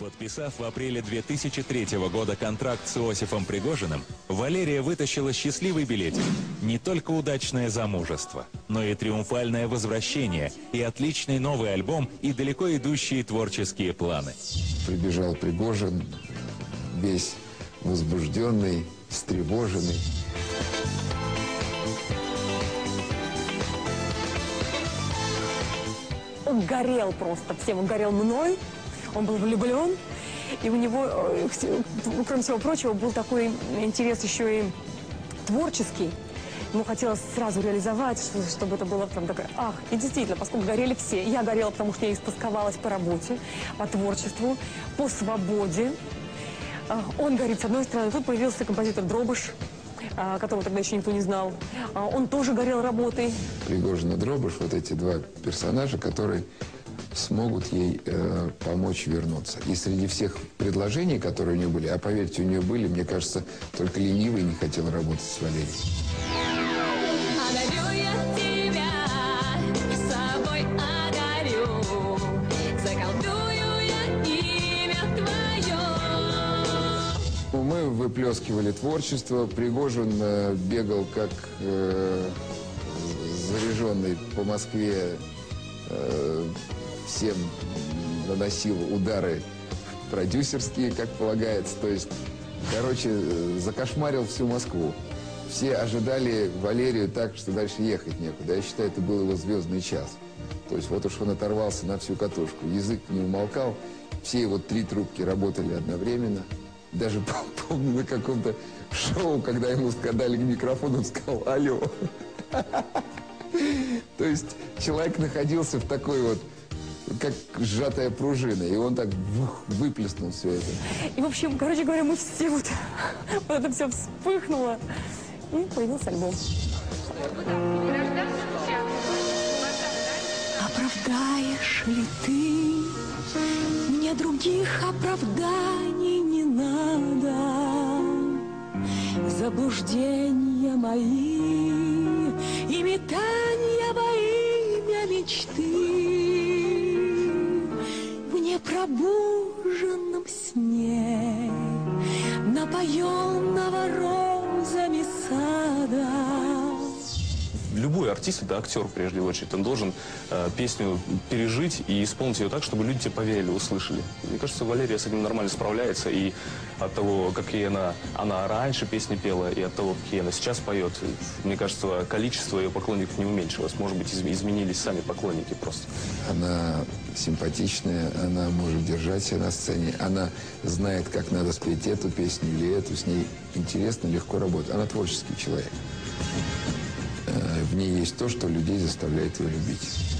Подписав в апреле 2003 года контракт с Иосифом Пригожиным, Валерия вытащила счастливый билетик. Не только удачное замужество, но и триумфальное возвращение, и отличный новый альбом, и далеко идущие творческие планы. Прибежал Пригожин, весь возбужденный, встревоженный. Он горел просто всем, он горел мной, он был влюблен, и у него, кроме всего прочего, был такой интерес еще и творческий. Ему хотелось сразу реализовать, чтобы это было прям такое, ах, и действительно, поскольку горели все, я горела, потому что я истосковалась по работе, по творчеству, по свободе. Он горит с одной стороны, тут появился композитор Дробыш, которого тогда еще никто не знал. Он тоже горел работой. Пригожин и Дробыш, вот эти два персонажа, которые смогут ей помочь вернуться. И среди всех предложений, которые у нее были, а поверьте, у нее были, мне кажется, только ленивый не хотел работать с Валерией. Мы выплескивали творчество. Пригожин бегал как заряженный по Москве, всем наносил удары продюсерские, как полагается. То есть, короче, закошмарил всю Москву. Все ожидали Валерию так, что дальше ехать некуда. Я считаю, это был его звездный час. То есть вот уж он оторвался на всю катушку. Язык не умолкал. Все его 3 трубки работали одновременно. Даже помню на каком-то шоу, когда ему дали микрофон, он сказал «Алло». То есть человек находился в такой вот, как сжатая пружина, и он так выплеснул все это. И, в общем, короче говоря, мы все вот это все вспыхнуло, и появился альбом. Оправдаешь ли ты? Мне других оправданий не надо. Заблуждения мои и метания во имя мечты в непробуженном сне напоенного розами сада. Любой артист — это актер, прежде в очередь. Он должен песню пережить и исполнить ее так, чтобы люди тебе поверили, услышали. Мне кажется, Валерия с этим нормально справляется. И от того, какие она раньше песни пела, и от того, какие она сейчас поет, мне кажется, количество ее поклонников не уменьшилось. Может быть, изменились сами поклонники просто. Она симпатичная, она может держать себя на сцене, она знает, как надо спеть эту песню или эту. С ней интересно, легко работать. Она творческий человек. В ней есть то, что людей заставляет ее любить.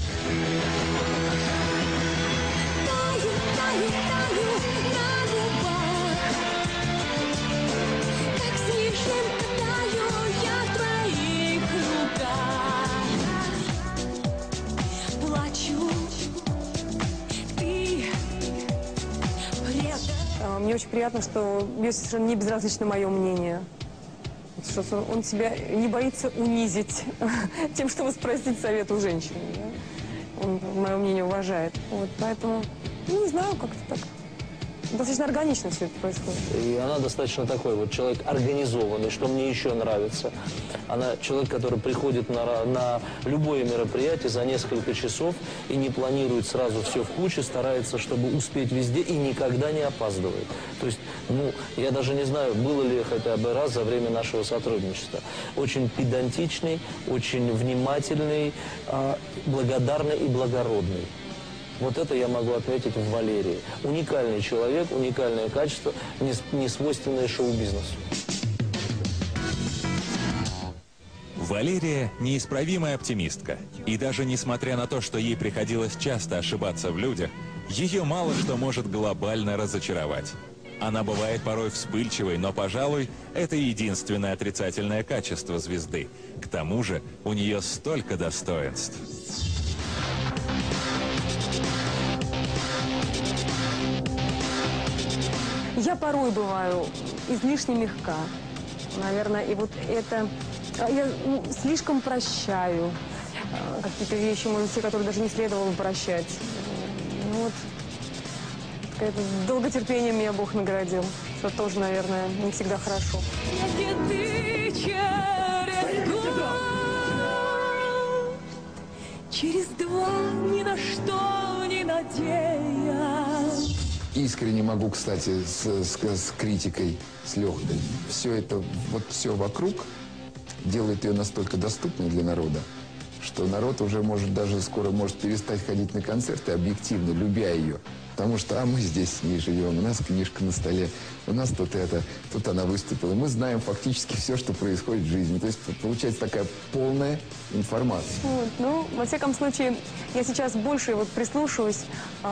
Мне очень приятно, что совершенно не безразлично мое мнение. Что он себя не боится унизить тем, чтобы спросить совет у женщины. Да? Он, мое мнение, уважает. Вот, поэтому, не знаю, как-то так. Достаточно органично все это происходит. И она достаточно такой вот человек организованный, что мне еще нравится. Она человек, который приходит на любое мероприятие за несколько часов и не планирует сразу все в куче, старается, чтобы успеть везде и никогда не опаздывает. То есть, я даже не знаю, было ли хотя бы раз за время нашего сотрудничества. Очень педантичный, очень внимательный, благодарный и благородный. Вот это я могу отметить в Валерии. Уникальный человек, уникальное качество, не свойственное шоу-бизнесу. Валерия – неисправимая оптимистка. И даже несмотря на то, что ей приходилось часто ошибаться в людях, ее мало что может глобально разочаровать. Она бывает порой вспыльчивой, но, пожалуй, это единственное отрицательное качество звезды. К тому же у нее столько достоинств. Я порой бываю излишне мягка. Наверное, и вот это... Я слишком прощаю. Какие-то вещи, может быть, те, которые даже не следовало бы прощать. Ну, вот, Это долготерпением меня Бог наградил. Что тоже, наверное, не всегда хорошо. Через два ни на что не надеясь. Искренне могу, кстати, с критикой, с легкой. Все это, вот все вокруг делает ее настолько доступной для народа, что народ уже может даже скоро может перестать ходить на концерты, объективно, любя ее. Потому что, мы здесь с ней живем, у нас книжка на столе, у нас тут это, тут она выступила. Мы знаем фактически все, что происходит в жизни. То есть получается такая полная информация. Вот, ну, во всяком случае, я сейчас больше вот прислушиваюсь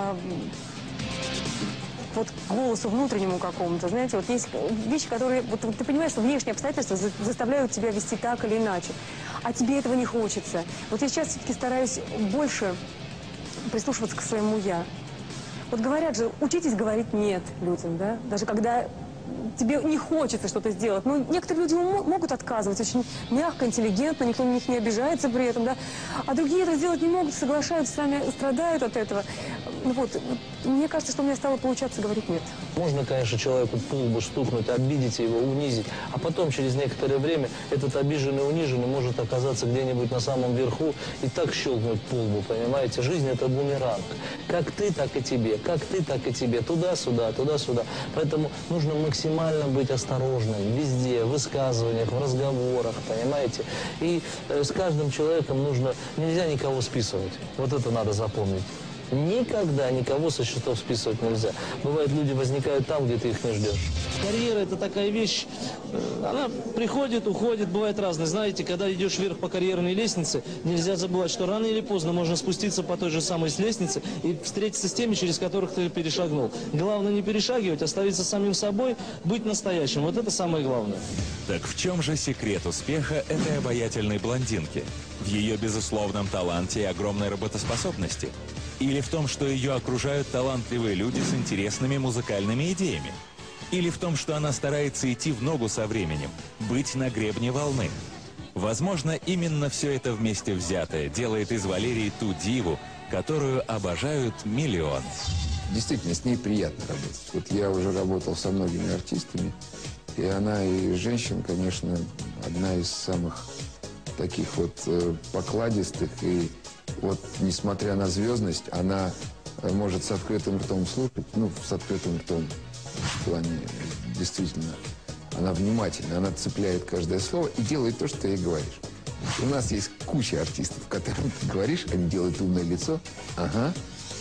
вот к голосу внутреннему какому-то. Знаете, вот есть вещи, которые, вот ты понимаешь, что внешние обстоятельства заставляют тебя вести так или иначе, а тебе этого не хочется. Вот я сейчас все-таки стараюсь больше прислушиваться к своему «я». Вот говорят же, учитесь говорить «нет» людям, да? Даже когда тебе не хочется что-то сделать. Ну, некоторые люди могут отказывать очень мягко, интеллигентно, никто на них не обижается при этом, да? А другие это сделать не могут, соглашаются, сами страдают от этого. Вот. Мне кажется, что у меня стало получаться говорить «нет». Можно, конечно, человеку по лбу стукнуть, обидеть его, унизить, а потом, через некоторое время, этот обиженный, униженный может оказаться где-нибудь на самом верху и так щелкнуть по лбу, понимаете? Жизнь – это бумеранг. Как ты, так и тебе, как ты, так и тебе. Туда-сюда, туда-сюда. Поэтому нужно максимально быть осторожным везде, в высказываниях, в разговорах, понимаете? И с каждым человеком нельзя никого списывать. Вот это надо запомнить. Никогда никого со счетов списывать нельзя. Бывает, люди возникают там, где ты их не ждешь. Карьера – это такая вещь, она приходит, уходит, бывает разная. Знаете, когда идешь вверх по карьерной лестнице, нельзя забывать, что рано или поздно можно спуститься по той же самой лестнице и встретиться с теми, через которых ты перешагнул. Главное не перешагивать, оставаться самим собой, быть настоящим. Вот это самое главное. Так в чем же секрет успеха этой обаятельной блондинки? В ее безусловном таланте и огромной работоспособности? Или в том, что ее окружают талантливые люди с интересными музыкальными идеями? Или в том, что она старается идти в ногу со временем, быть на гребне волны? Возможно, именно все это вместе взятое делает из Валерии ту диву, которую обожают миллионы. Действительно, с ней приятно работать. Вот я уже работал со многими артистами, и она, и женщина, конечно, одна из самых таких вот покладистых. И вот, несмотря на звездность, она может с открытым ртом слушать, ну, с открытым ртом в плане, действительно, она внимательна, она цепляет каждое слово и делает то, что ты ей говоришь. У нас есть куча артистов, которым ты говоришь, они делают умное лицо, ага,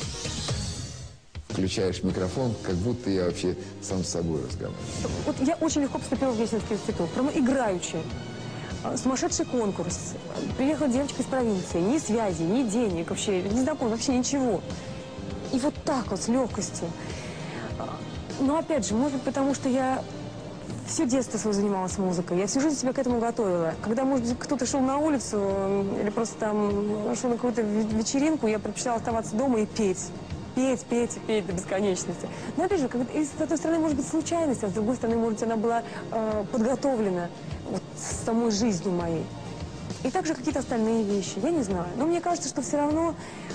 включаешь микрофон, как будто я вообще сам с собой разговариваю. Вот я очень легко поступила в Лесинский институт, прямо играючи. Сумасшедший конкурс. Приехала девочка из провинции. Ни связи, ни денег вообще, не знаком, вообще ничего. И вот так вот, с легкостью. Но опять же, может быть, потому что я все детство свое занималась музыкой. Я всю жизнь себя к этому готовила. Когда, может быть, кто-то шел на улицу или просто там шел на какую-то вечеринку, я предпочитала оставаться дома и петь. Петь, петь и петь до бесконечности. Но опять же, с одной стороны, может быть, случайность, а с другой стороны, может быть, она была подготовлена вот, самой жизнью моей. И также какие-то остальные вещи, я не знаю. Но мне кажется, что все равно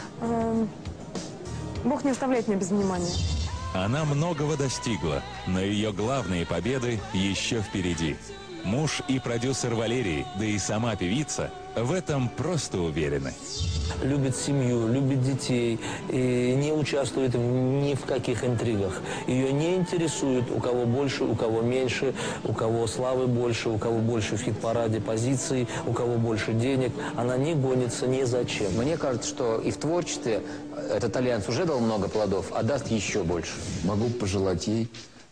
Бог не оставляет меня без внимания. Она многого достигла, но ее главные победы еще впереди. Муж и продюсер Валерии, да и сама певица, в этом просто уверены. Любит семью, любит детей, и не участвует ни в каких интригах. Ее не интересует, у кого больше, у кого меньше, у кого славы больше, у кого больше в хит-параде позиций, у кого больше денег. Она не гонится ни за чем. Мне кажется, что и в творчестве этот альянс уже дал много плодов, а даст еще больше. Могу пожелать ей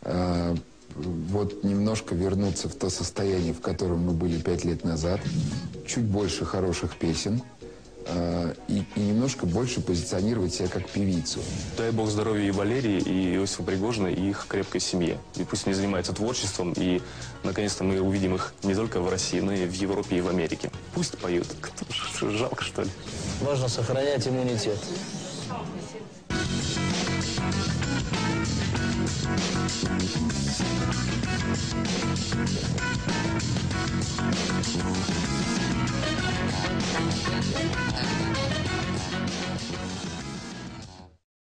вот немножко вернуться в то состояние, в котором мы были 5 лет назад. Чуть больше хороших песен. И немножко больше позиционировать себя как певицу. Дай бог здоровья и Валерии, и Иосифа Пригожина, и их крепкой семье. И пусть они занимаются творчеством, и наконец-то мы увидим их не только в России, но и в Европе, и в Америке. Пусть поют. Жалко, что ли? Важно сохранять иммунитет.